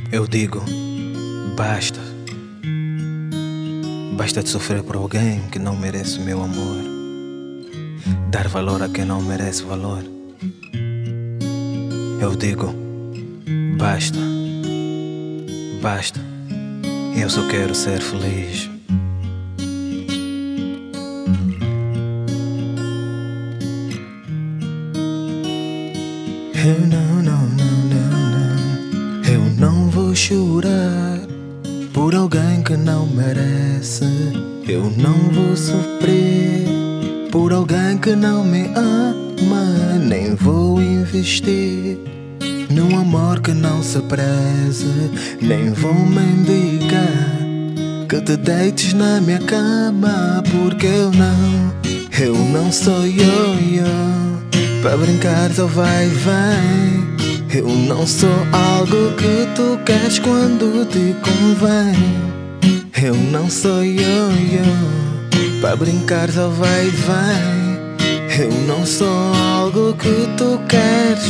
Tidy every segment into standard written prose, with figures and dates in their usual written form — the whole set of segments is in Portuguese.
Eu digo, basta. Basta de sofrer por alguém que não merece meu amor. Dar valor a quem não merece valor. Eu digo, basta. Basta. Eu só quero ser feliz. Eu não vou chorar por alguém que não merece. Eu não vou sofrer por alguém que não me ama. Nem vou investir num amor que não se preze. Nem vou mendigar que te deites na minha cama. Porque eu não sou yo-yo para brincar só vai e vem. Eu não sou algo que tu queres quando te convém. Eu não sou yo-yo para brincar só vai e vem. Eu não sou algo que tu queres.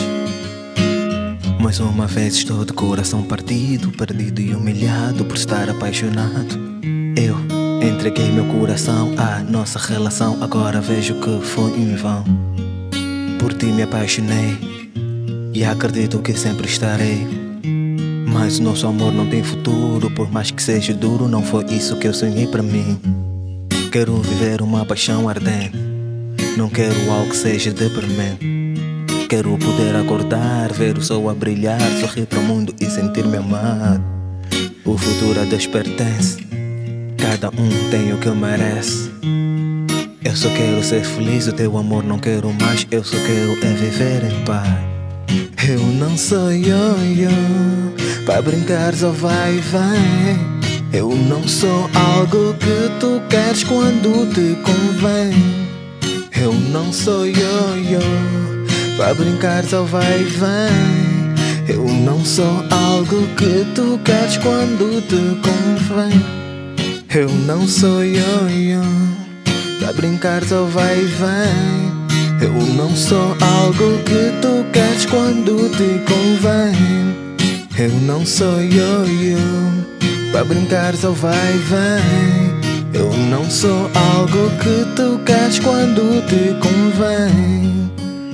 Mais uma vez estou de coração partido, perdido e humilhado por estar apaixonado. Eu entreguei meu coração à nossa relação, agora vejo que foi em vão. Por ti me apaixonei e acredito que sempre estarei. Mas o nosso amor não tem futuro, por mais que seja duro, não foi isso que eu sonhei para mim. Quero viver uma paixão ardente, não quero algo que seja deprimente. Quero poder acordar, ver o sol a brilhar, sorrir para o mundo e sentir-me amado. O futuro a Deus pertence, cada um tem o que merece. Eu só quero ser feliz, o teu amor não quero mais. Eu só quero é viver em paz. Eu não sou yo-yo para brincar só vai e vem. Eu não sou algo que tu queres quando te convém. Eu não sou yo-yo para brincar só vai e vem. Eu não sou algo que tu queres quando te convém. Eu não sou yo-yo para brincar só vai e vem. Eu não sou algo que tu queres quando te convém. Eu não sou yo-yo para brincar só vai e vem. Eu não sou algo que tu queres quando te convém.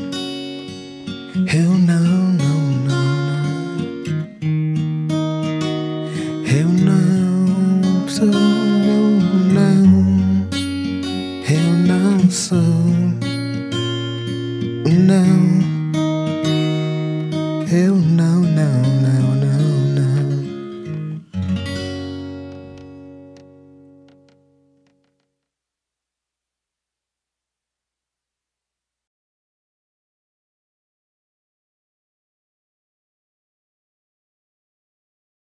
Eu não sou, eu não sou, não, eu não.